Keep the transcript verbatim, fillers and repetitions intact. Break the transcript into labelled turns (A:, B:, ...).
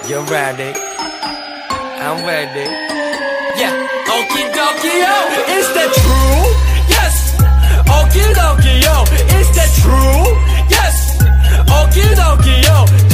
A: You're ready. I'm ready. Yeah. Okie dokie yo, is that true? Yes. Okie dokie yo, is that true? Yes. Okie dokie yo.